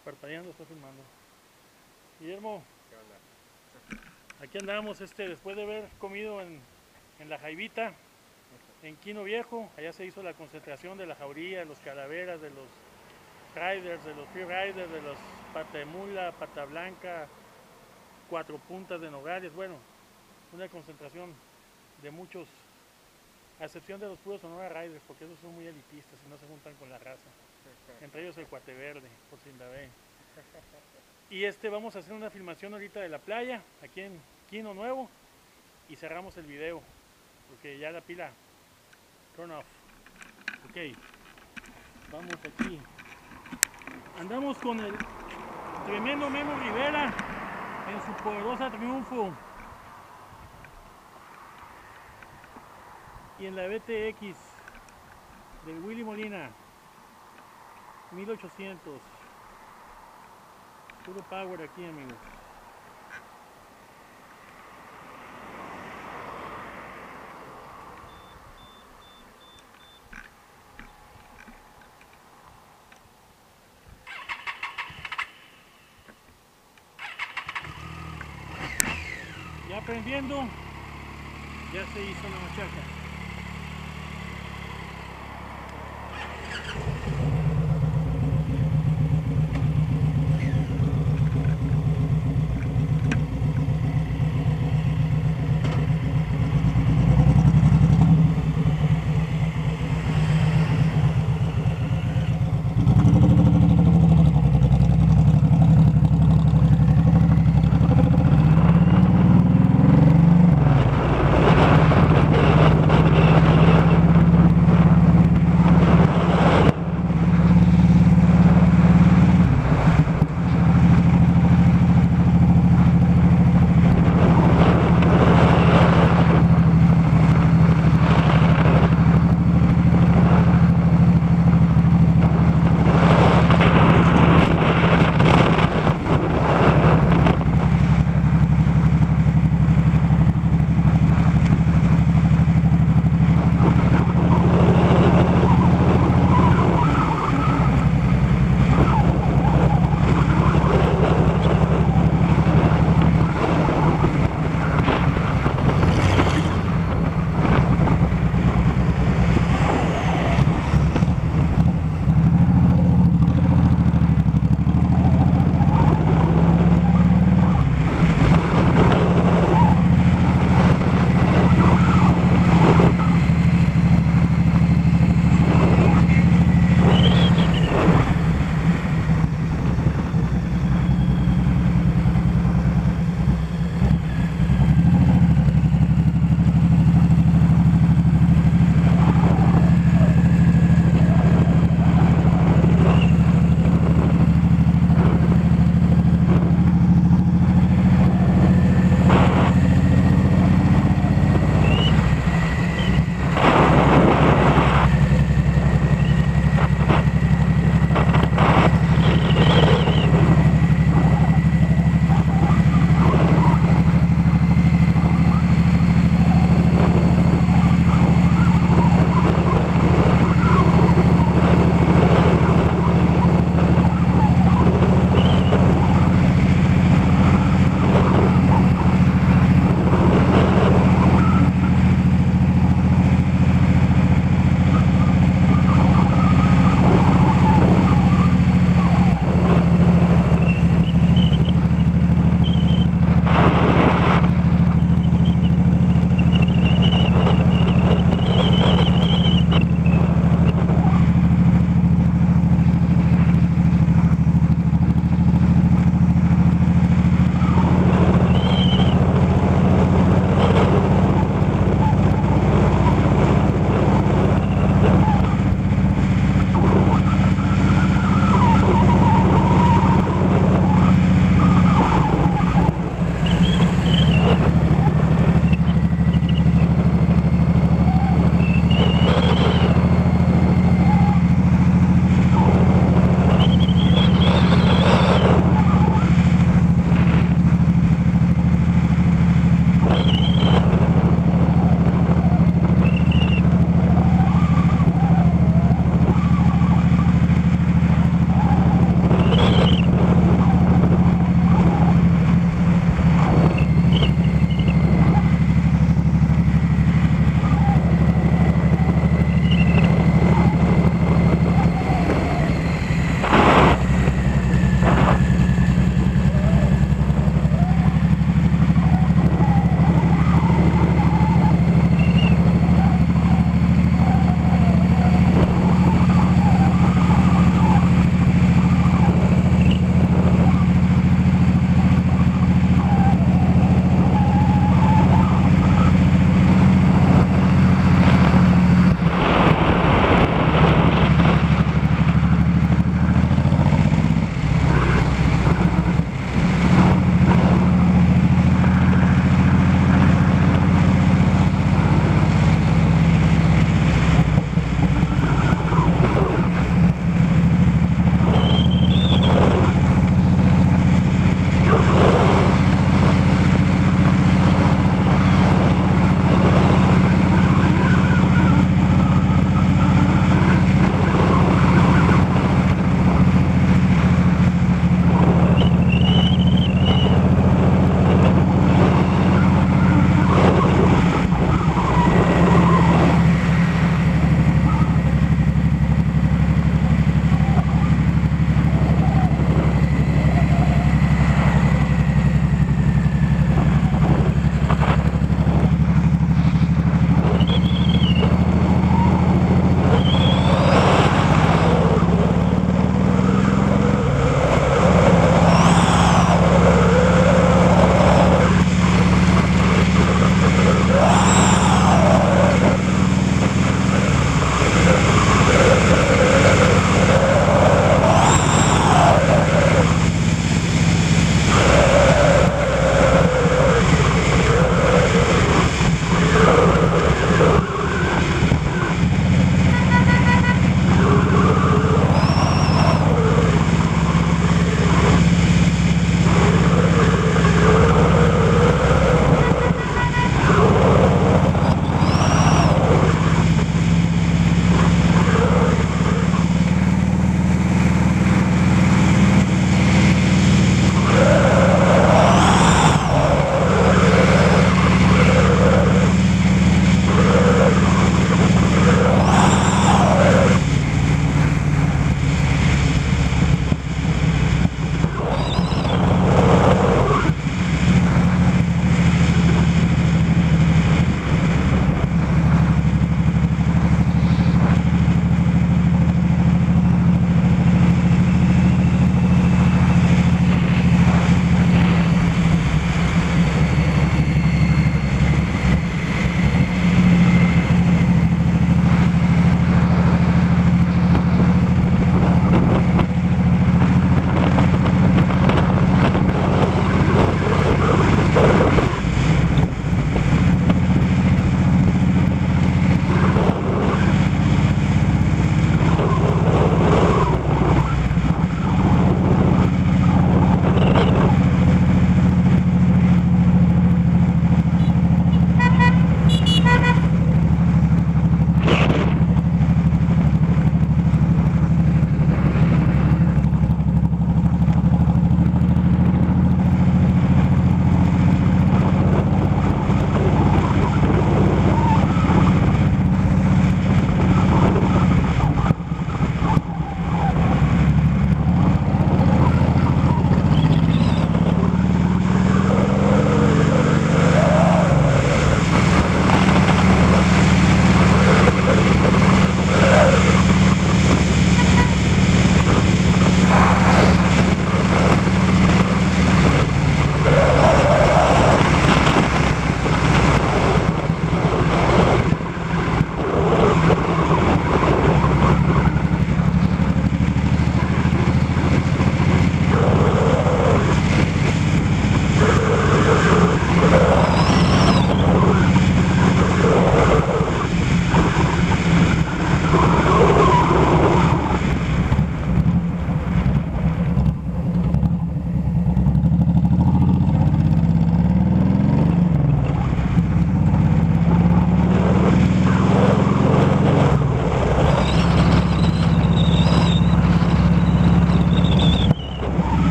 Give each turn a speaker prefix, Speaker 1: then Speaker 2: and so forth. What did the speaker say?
Speaker 1: Parpadeando, está filmando. Guillermo,
Speaker 2: ¿Qué onda?
Speaker 1: aquí andamos después de haber comido en la Jaivita, en Quino Viejo. Allá se hizo la concentración de la jauría, de los calaveras, de los riders, de los freeriders, de los pata de mula, pata blanca, cuatro puntas de nogales. Bueno, una concentración de muchos, a excepción de los puros Sonora Riders, porque esos son muy elitistas y no se juntan con la raza. Entre ellos el Cuate Verde, por si la ve. Y vamos a hacer una filmación ahorita de la playa, aquí en Quino Nuevo, y cerramos el video, porque ya la pila, turn off. Ok, vamos aquí. Andamos con el tremendo Memo Rivera en su poderosa Triunfo. Y en la BTX del Willy Molina, 1800. Puro power aquí, amigos. Ya aprendiendo, ya se hizo la machaca.